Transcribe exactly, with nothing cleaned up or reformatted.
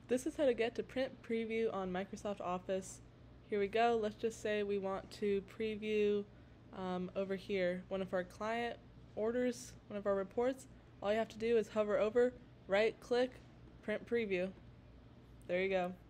this is how to get to print preview on Microsoft Office. Here we go. Let's just say we want to preview um, over here one of our client orders, one of our reports. All you have to do is hover over, right click, print preview. There you go.